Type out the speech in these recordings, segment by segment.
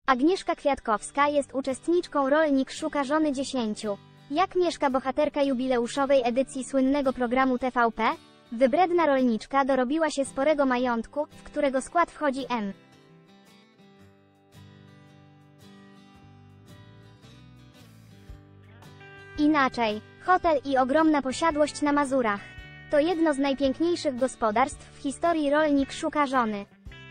Agnieszka Kwiatkowska jest uczestniczką Rolnik szuka żony 10. Jak mieszka bohaterka jubileuszowej edycji słynnego programu TVP? Wybredna rolniczka dorobiła się sporego majątku, w którego skład wchodzi M. Inaczej, hotel i ogromna posiadłość na Mazurach. To jedno z najpiękniejszych gospodarstw w historii. Rolnik szuka żony.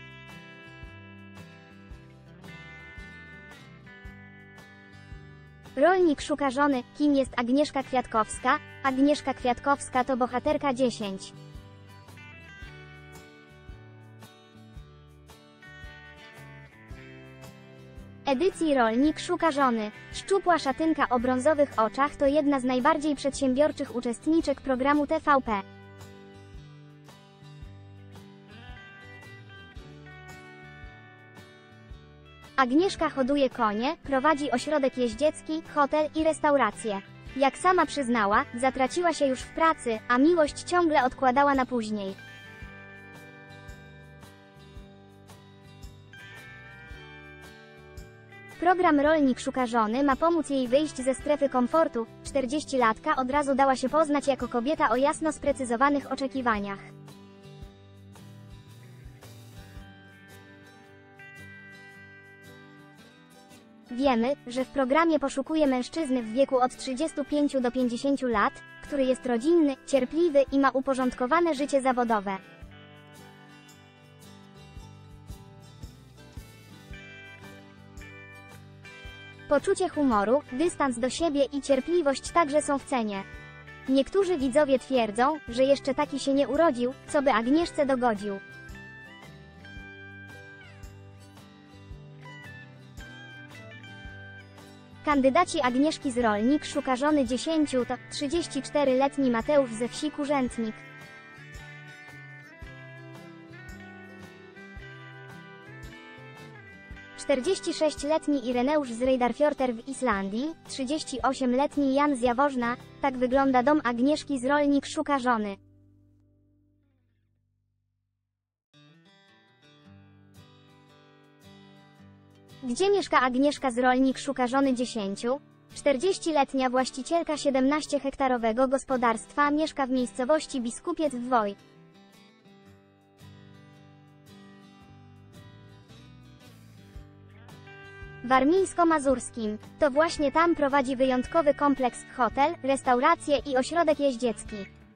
Rolnik szuka żony. Kim jest Agnieszka Kwiatkowska? Agnieszka Kwiatkowska to bohaterka 10. Edycji Rolnik szuka żony. Szczupła szatynka o brązowych oczach to jedna z najbardziej przedsiębiorczych uczestniczek programu TVP. Agnieszka hoduje konie, prowadzi ośrodek jeździecki, hotel i restaurację. Jak sama przyznała, zatraciła się już w pracy, a miłość ciągle odkładała na później. Program Rolnik szuka żony ma pomóc jej wyjść ze strefy komfortu. 40-latka od razu dała się poznać jako kobieta o jasno sprecyzowanych oczekiwaniach. Wiemy, że w programie poszukuje mężczyzny w wieku od 35 do 50 lat, który jest rodzinny, cierpliwy i ma uporządkowane życie zawodowe. Poczucie humoru, dystans do siebie i cierpliwość także są w cenie. Niektórzy widzowie twierdzą, że jeszcze taki się nie urodził, co by Agnieszce dogodził. Kandydaci Agnieszki z Rolnik szuka żony 10 to 34-letni Mateusz ze wsi Kurzętnik. Czterdzieści-letni Ireneusz z Reydarfjörður w Islandii, 38-letni Jan z Jaworzna. Tak wygląda dom Agnieszki z Rolnik szuka żony. Gdzie mieszka Agnieszka z Rolnik szuka żony 10? 40-letnia właścicielka 17-hektarowego gospodarstwa mieszka w miejscowości Biskupiec w Woj. Warmińsko-Mazurskim. To właśnie tam prowadzi wyjątkowy kompleks, hotel, restaurację i ośrodek jeździecki.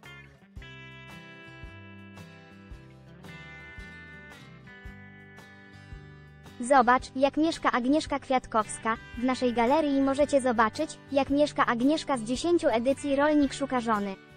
Zobacz, jak mieszka Agnieszka Kwiatkowska. W naszej galerii możecie zobaczyć, jak mieszka Agnieszka z 10 edycji Rolnik szuka żony.